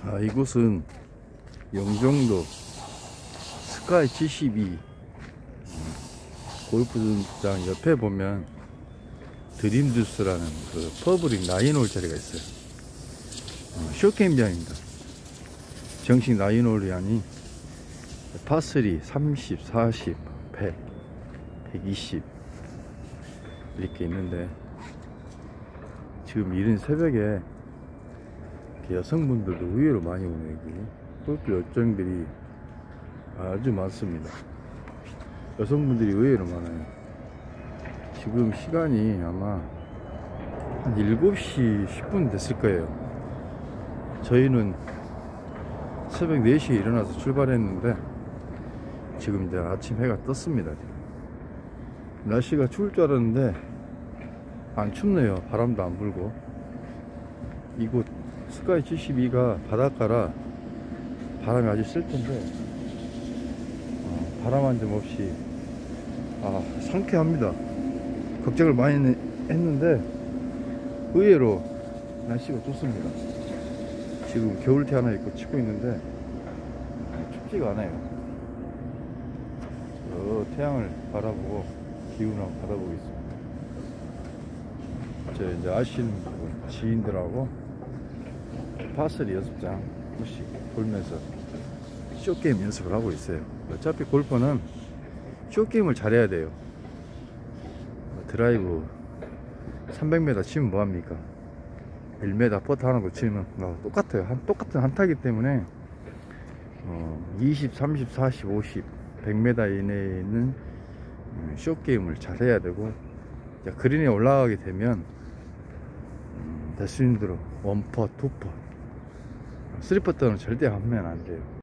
이곳은 영종도 스카이 72 골프장 옆에 보면 드림주스라는 그 퍼블릭 나인홀 자리가 있어요. 쇼게임장입니다. 정식 나인홀이 아닌 파3 30, 40, 100, 120 이렇게 있는데, 지금 이른 새벽에 여성분들도 의외로 많이 오네요. 여기 골프 열정들이 아주 많습니다. 여성분들이 의외로 많아요. 지금 시간이 아마 한 7시 10분 됐을 거예요. 저희는 새벽 4시에 일어나서 출발했는데 지금 이제 아침 해가 떴습니다. 날씨가 추울 줄 알았는데 안 춥네요. 바람도 안 불고. 이곳 스카이 72가 바닷가라 바람이 아주 쓸 텐데 바람 한 점 없이 상쾌합니다. 걱정을 많이 했는데 의외로 날씨가 좋습니다. 지금 겨울티 하나 입고 치고 있는데 춥지가 않아요. 태양을 바라보고 기운을 한번 받아보겠습니다. 저 이제 아시는 분 지인들하고 파3 연습장 한번씩 돌면서 쇼게임 연습을 하고 있어요. 어차피 골프는 쇼게임을 잘해야 돼요. 드라이브 300m 치면 뭐합니까? 1m 퍼트 하는 거 치면 똑같아요. 똑같은 한타기 때문에 20, 30, 40, 50, 100m 이내에 있는 쇼게임을 잘해야 되고, 그린에 올라가게 되면 대스윙으로 1퍼, 2퍼, 3퍼터는 절대 하면 안 돼요.